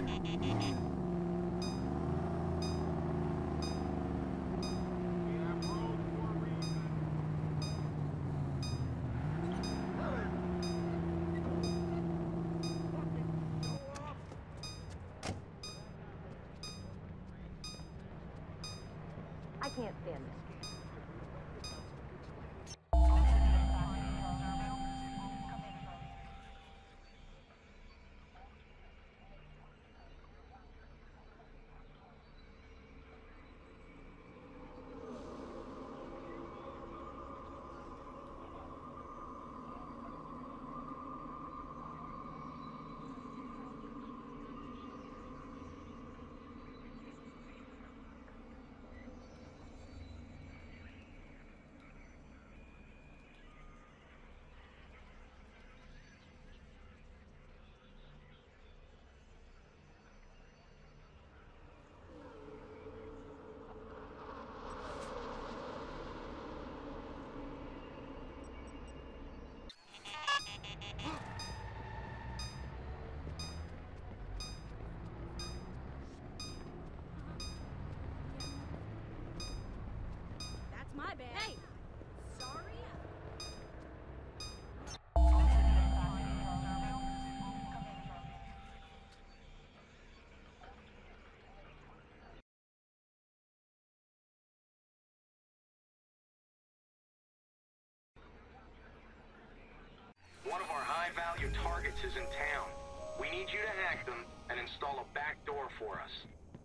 I can't stand this. That's my bad. Hey! Sorry. One of our high-value targets is in town. We need you to hack them and install a back door for us.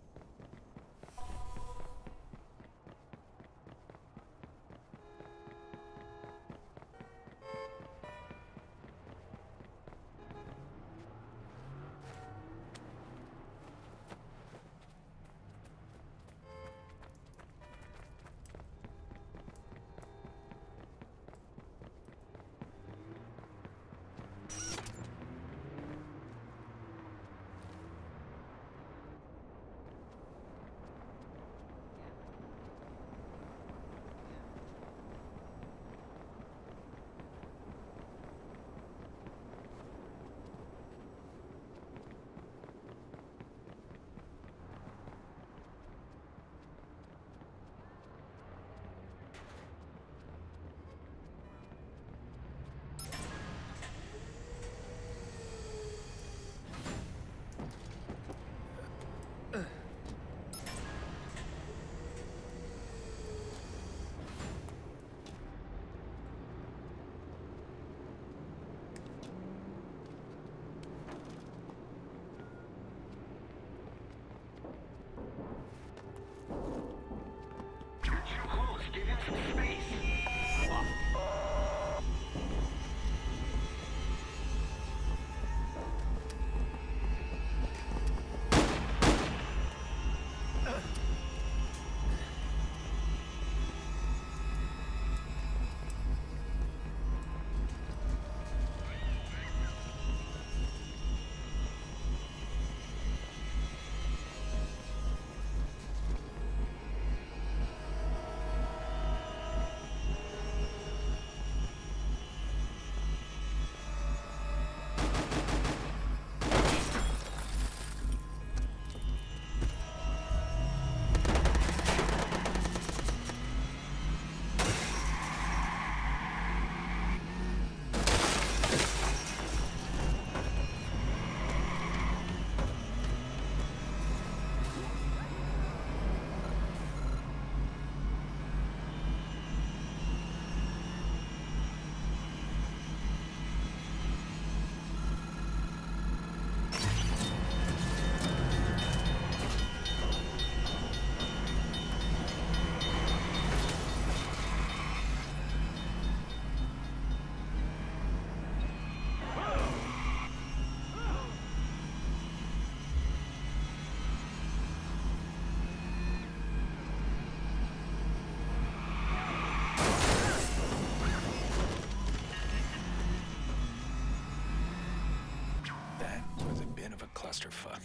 Clusterfuck.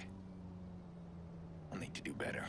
I'll need to do better.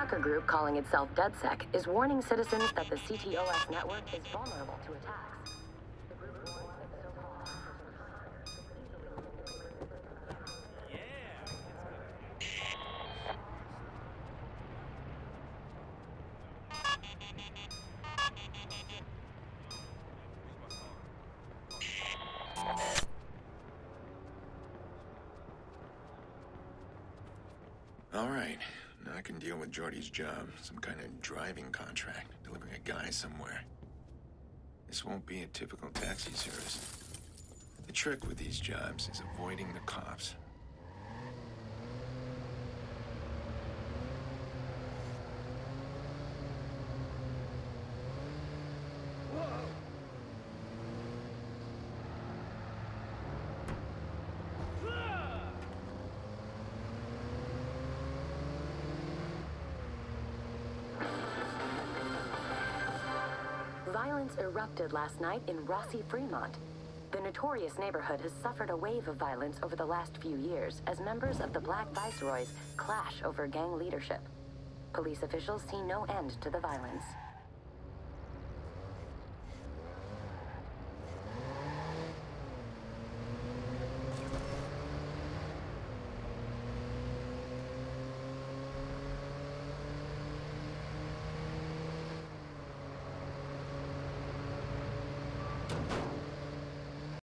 hacker group calling itself DedSec is warning citizens that the CTOS network is vulnerable to attacks. The group warns that so-called All right. Now I can deal with Jordy's job. Some kind of driving contract, delivering a guy somewhere. This won't be a typical taxi service. The trick with these jobs is avoiding the cops. Violence erupted last night in Rossi, Fremont. The notorious neighborhood has suffered a wave of violence over the last few years as members of the Black Viceroys clash over gang leadership. Police officials see no end to the violence.